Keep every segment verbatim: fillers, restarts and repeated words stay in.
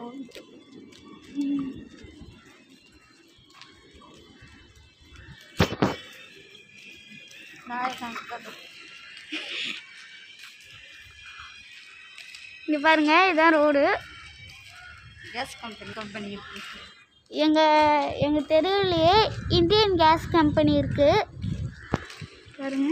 இங்கே பாருங்க, இதான் ரோடு. கேஸ் கம்பெனி கம்பெனி எங்கள் எங்கள் தெருவிலேயே இந்தியன் கேஸ் கம்பெனி இருக்குது பாருங்க.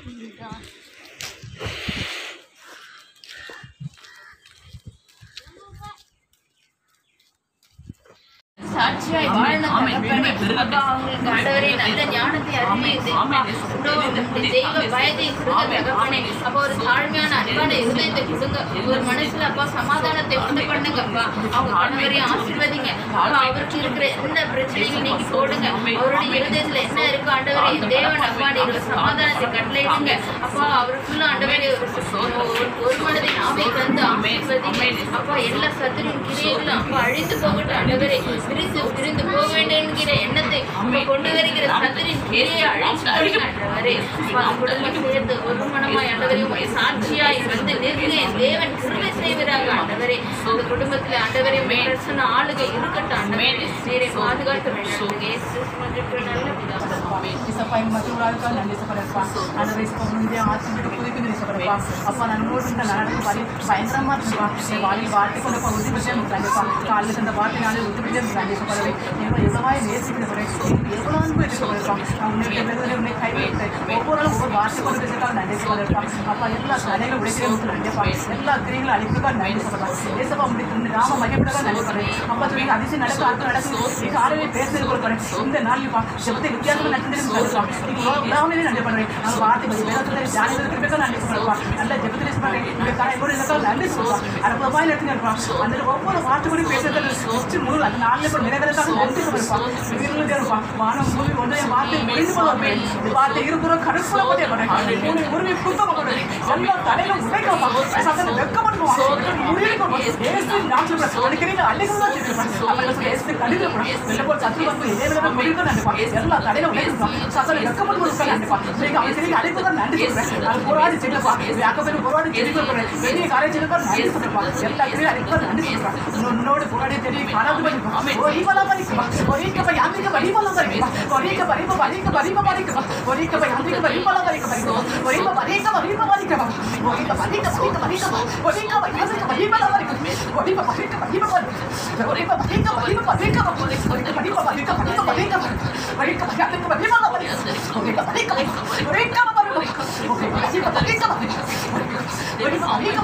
சாட்சியாய் வாழ்ந்த தகப்பனே, அப்பா அவங்களுக்கு ஆண்டவரே நல்ல ஞானத்தை அறிவித்து தெய்வ பயத்தை கொடுங்க தகப்பனே. அப்போ ஒரு தாழ்மையான அன்பான இருதயத்தை கொடுங்க. ஒரு மனசுல அப்பா சமாதானத்தை உண்டு பண்ணுங்க. அப்பா அவங்க ஆண்டவரையும் ஆசீர்வதிங்க. அப்பா அவருக்கு இருக்கிற எந்த பிரச்சனையும் நீங்க போடுங்க. அவருடைய இருதயத்துல என்ன இருக்கு ஆண்டவரே, தேவன் அப்பா நீங்க சமாதானத்தை கட்டளையிடுங்க. அப்பா அவருக்குள்ள ஆண்டவரே ஒரு மனதை நாவை தந்து ஆசீர்வதிங்க. அப்பா எல்லா சத்துரின் கிரியைகளும் அப்பா அழிந்து போகட்டும் ஆண்டவரே. பிரிந்து பிரிந்து போக வேண்டும் என்கிற எண்ணத்தை கொண்டு வருகிற சத்துரின் கிரியை அழிச்சு ஆண்டவரே. குடும்பம் சேர்ந்து ஒரு மனமாய் ஆண்டவரே சாட்சியாய் வந்து நிற்க தேவன் கிருபை செய்வதாக ஆண்டவரே. அந்த குடும்பத்தில் ஆண்டவரே மேற்சொன்ன ஆளுகை இருக்கட்டும் ஆண்டவரே. நீரை பாதுகாத்து அப்பா நான் நடந்து பரி பயங்கரமா இருக்குப்பா. என் வாயில் வாட்டி கொண்டு உறுதி பற்றி கண்டிப்பா காலையில் இந்த வார்த்தை நாளே உறுதி பற்றி கண்டிப்பா எங்களை எவ்வளவாய் நேசிக்கிறேன். எவ்வளோ அன்பு எடுத்துக்கொள்ளுப்பான். நான் உன்னை பெறுவதை உன்னை கைவிட்டேன். ஒவ்வொரு ஒவ்வொரு வார்த்தை கொண்டு பேசுறதுக்காக நன்றி சொல்லிருப்பான். அப்பா எல்லா தடைகளும் உடைக்கிறவங்களுக்கு நன்றிப்பா. எல்லா கிரிகளும் அழிப்புக்காக நன்றி சொல்லலாம். ஏசப்பா முடித்து நாம மையப்படாத நன்றி சொல்றேன். அப்பா சொல்லி அதிசயம் நடக்கும் அர்த்தம் நடக்கும். நீ காலவே பேசுறது கொடுக்குறேன். இந்த நாள்ப்பா ஜபத்தை வித்தியாசமாக நடந்து சொல்லுவான். நீங்க எல்லாமே நன்றி பண்றேன். அந்த வார்த்தை வேதத்தை தியானிக்கிறதுக்கு நன்றி சொல்லுவான். நல்ல ஜபத்தை பண்றேன். இந்த காலையோடு நன்றி சொல்லுவான். அற்புதமாக நடத்தி இருப்பான். அந்த ஒவ்வொரு வார்த்தை கூட பேசுறது முழு அந்த நாளில் நிறைவேறதாக நன்றி சொல்லிருப்பான். இருப்பான் வானம் பூமி ஒன்றை வார்த்தை முடிந்து போவேன். இந்த வார்த்தை இருபுறம் கடுப்புல போட்டே போறேன். மூணு உரிமை புத்தகம் போடுறேன். எல்லா தலையிலும் உடைக்கமா சத்தனை வெக்கப்படுவான். முடிவு ஏசு நான் சொல்றேன். அடிக்கடி அள்ளிதான் சொல்லிருப்பான். அவங்க சொல்லி ஏசு கடிதம் வெளில போய் சத்து வந்து இதே விட முடிவு நினைப்பான். எல்லா தலையிலும் உடைப்பான். சத்தனை வெக்கப்படுவது நினைப்பான். அவன் சரி அழைப்புதான் நன்றி சொல்றேன். அது போராடி செல்லப்பா. அக்கப்பேரும் போராடி தெரிவிக்க போறேன். பெரிய காரை செல்லப்பா நன்றி சொல்லிருப்பான். எல்லா கிரியும் அழைப்பா நன்றி சொல்றான். உன்னோடு போராடி தெரிவி காணாது பண்ணிப்பான். ஒரீபலா பண்ணிப்பான். ஒரீக்க யாந்திரிக்க பரிபலம் பண்ணிப்பான். ஒரீக்க பரிப பரிக்க பரிப பண்ணிப்பான். ஒரீக்க யாந்திரிக்க பரிபலம் பண்ணிக்க பண்ணிப்பான். ஒரீப பரிக்க பரிப பண்ணிப்பான். ஒரீக்க பரிக்க பரிக்க பண்ணிப்பான். ஒரீக்க யாந்திரிக்க பரிபலம் பண்ணிப்பான். ஒரீப பரிக்க பரிப பண்ணிப்பான். ஒரீப பரிக்க பரிப பண்ணிப்பான். ஒரீக்க பரிப பரிக்க பரிக்க பண்ணிப்பான். ஒரீக்க யாந்திரிக்க பரிபலம் பண்ணிப்பான். ஒரீக்க பரிக்க ஒரீக்க பரிப ஒரீக்க பரிக்க பரிக்க ஒரீக்க பரிக்க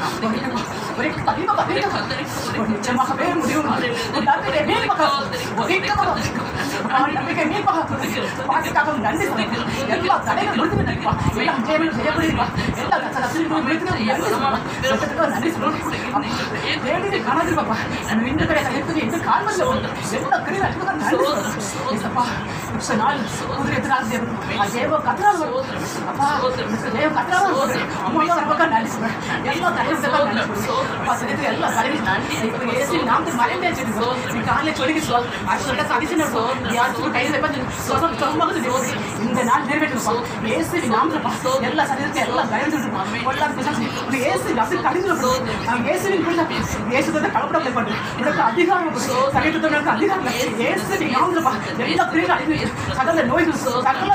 ஒரீக்க பரிப பரிக்க ஒரு நிச்சயமாகவே முடியும். நம்பிக்கை மீன் பக்கம் ஒரீக்க நம்பிக்கை மீன் பக்கம் பாட்டுக்காக நன்றி சொல்லுங்க. எல்லா தடைகள் முடித்து நினைப்பான். எல்லாம் ஜெயமே ஜெயப்படுவா. எல்லா கஷ்டத்தையும் முடித்து நன்றி சொல்லணும். நன்றி சொல்லணும். தேடி காணாது பாப்பா. நம்ம இந்த கடை எடுத்து எந்த கால்மல்ல எல்லா கடையில் அடிப்பதான் நன்றி சொல்லணும். இப்ப நாள் குதிரை எத்தனை நாள் தேவை தேவ கத்திரால் வரும். அப்பா தேவ கத்திரால் வரும். அம்மா பக்கம் நன்றி சொல்றேன். எல்லா தலைவர்களுக்கும் நன்றி சொல்லுங்க. அப்பா சரித்து எல்லா தலைவரும் நன்றி. இப்ப ஏசி நாம மறைந்தே வச்சிருக்கோம். நீ காலையில் சொல்லிக்கிட்டு அடுத்த அதிசயம் யாருக்கும் கையில் இந்த நாள் நிறைவேற்றிருப்பான். ஏசி நாம எல்லா சரீரத்தை எல்லாம் கழிஞ்சிருப்பான். ஏசி அப்படி கழிஞ்சிருப்போம். அவன் ஏசிவின் ஏசுவதை கலப்படத்தை பண்ணு. உனக்கு அதிகாரம் சரீரத்திற்கு அதிகாரம் ஏசி நாம எல்லா பிரிவு அழிவு சகல நோய்கள் சகல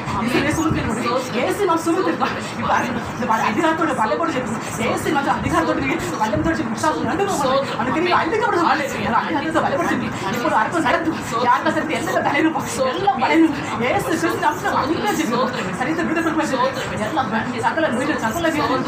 ஏசி நாம் சுமத்திருப்பான். இப்ப அதிகாரத்தோட பலப்போடு ஏசி மற்றும் அதிகாரத்தோடு பல்லம் தொடர்ச்சி விசாசம் ரெண்டு அவனுக்கு அழிக்கப்படுது. அதிகாரத்தை பலப்படுத்தி இப்போ அர்த்தம் நடத்தும். யாருக்கா சேர்த்து எந்த தலைவரும் எல்லாம் பலையும் ஏசு கிறிஸ்து அம்சம் அங்கீகரிச்சிருக்கோம். சரித்த விடுதலை எல்லாம் சகல நோய்கள் சகல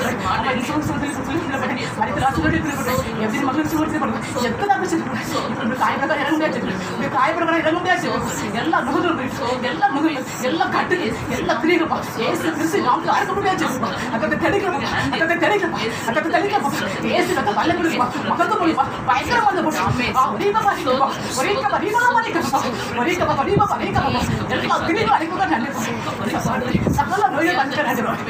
எப்படி மக்களுக்கு சொல்லிட்டு எத்தனை காயப்பட இறங்க முடியாது. காயப்பட இறங்க முடியாது. எல்லா நுகரும் எல்லா நுகரும் எல்லா கட்டு எல்லா பிரிவுப்பா ஏசு கிறிஸ்து நாமக்கு அறுக்க முடியாது. அக்கத்தை தெளிக்கிறோம் அக்கத்தை தெளிக்கிறோம் அக்கத்தை தெளிக்கிறோம். ஏசு கத்தை பல்ல கொடுப்பா மக்களுக்கு மொழிப்பா பயங்கரமான ஒரே பாதிக்கப்பா ஒரே பரிமளா பாதிக்கப்பா ஒரே பரிம பரிக்கப்பா எல்லா பிரிவு அழைப்புதான் நன்றி. சகல நோயை வந்து நன்றி.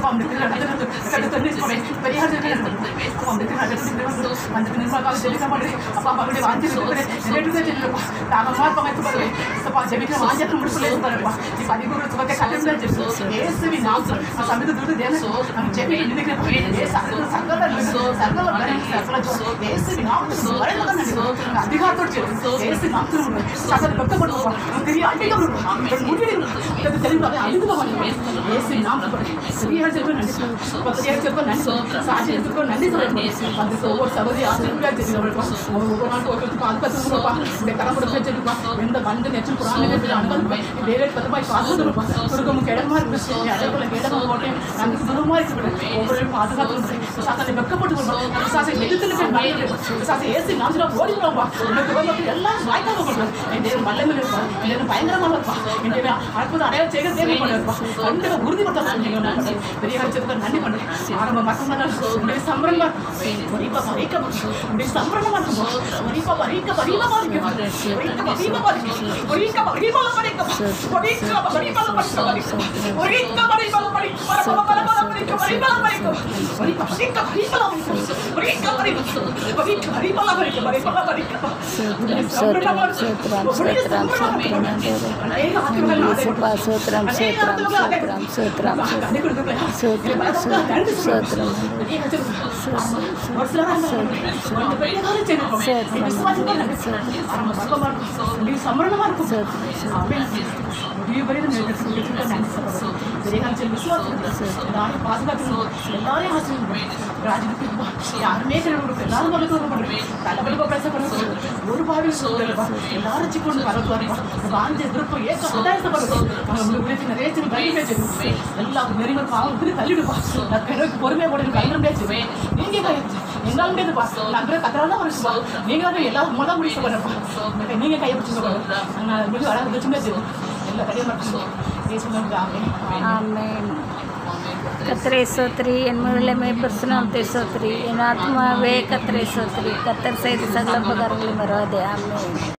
அப்பா அந்த திருவிழா நடந்து கட்டு தண்ணி போறேன் பெரிய அப்பா அந்த திருவிழா நடந்து அந்த நிர்மலா ஜெபிக்க மாட்டேன் அப்பா மறுபடி வாஞ்சி இருக்கிறேன் ரெண்டு ஜெபிப்பா தாகமா இருப்பாங்க பாருங்க அப்பா ஜெபிக்க வாஞ்சத்து முடிச்சுலே பாருங்க நீ பதிகூட சுபத்தை கட்டல ஜெபிச்சு இயேசுவி நாமத்தில் நான் சமித துட்டு தேன நான் ஜெபிக்க நினைக்கிறேன் ஏ சகல சகல சகல சகல இயேசுவி நாமத்தில் வரல நான் அதிகாரத்தோட ஜெபிச்சு இயேசு நாமத்தில் சகல பக்கப்படுவா நான் தெரிய அடிக்க முடியல இது தெரியுமா அழுதுவா இயேசு நாமத்தில் சரியா ஜெபிக்க நன்றி பத்தியா ஜெபிக்க நன்றி சாட்சி ஜெபிக்க நன்றி சொல்றேன் அது ஒவ்வொரு சகோதரி ஆசீர்வாதம் ஜெபிக்கிறோம் ஒவ்வொரு நாள் ஒவ்வொருத்துக்கு ஆத்மத்துவப்பா இந்த கடவுளை ஜெபிப்பா எந்த வந்து நெச்சு புராணமே அனுபவம் வேலை பதமாய் பாதுகாப்பு சுருக்கம் கிடமா இருக்கு அடைக்குள்ள கிடமா போட்டேன் நாங்கள் சுருமா இருக்கு ஒவ்வொரு பாதுகாப்பு சாசனை வெக்கப்பட்டு சாசை எதிர்த்து சாசை ஏசி நாம ஓடிடுவோம்பா உனக்கு வந்து எல்லாம் வாய்க்காக கொடுப்பேன் என் மல்லமே இருப்பான் என் பயங்கரமாக இருப்பா என் அற்புதம் அடையாளம் செய்ய தேவைப்படுவா கண்டிப்பாக உறுதிப்படுத்த பெரிய கட்சத்துக்கு நன்றி பண்ணுறேன் ஆரம்ப மக்கள் சம்பரமா வரிப்பா வரைக்க உடைய சம்பரமா இருக்கும் வரிப்பா வரைக்க வரிவா இருக்கும் வரிக்க வரிவா இருக்கும் வரிக்க வரிவா இருக்கும் வரிக்க வரிவா இருக்கும் வரிக்க வரிவா இருக்கும் பரபர பரபர வரிக்க வரிவா இருக்கும் வரிப்பா வரிக்க வரிவா இருக்கும் வரிக்க வரிவா வரிக்க வரிவா இருக்கும் வரிவா வரிக்க சோத்ரம் சோத்ரம் சோத்ரம் சோத்ரம் இயேசுப்பா சோத்ரம் சோத்ரம் சோத்ரம் சோத்ரம் சோத்ரம் சோத்ரம் யாருமே ஒரு பாடு எல்லாரும் சிக்கொண்டு வரப்போறோம் வாழ்ந்து எதிர்ப்பு ஏற்க நிறைய எல்லாம் நெறிமுறை பாவம் தள்ளிடுப்பா எனக்கு பொறுமையை போட பயங்கர முடியாது நீங்க எங்களால் முடியாதுப்பா நாங்கள் கத்தரால முடிச்சுப்பா நீங்க எல்லாரும் மொதல் முடிச்சு பண்ணப்பா நீங்க கையை பிடிச்சுங்க நான் முடிவு வர சின்ன எல்லா கையை மட்டும் பேசுனாங்க ஆமென் கத்தரை சோத்ரி என் முழுமை பிரசனத்தை சோத்ரி என் ஆத்மாவே கத்தரை சோத்ரி கத்தர் செய்த சகல உபகாரங்களை மறாதே ஆமென்.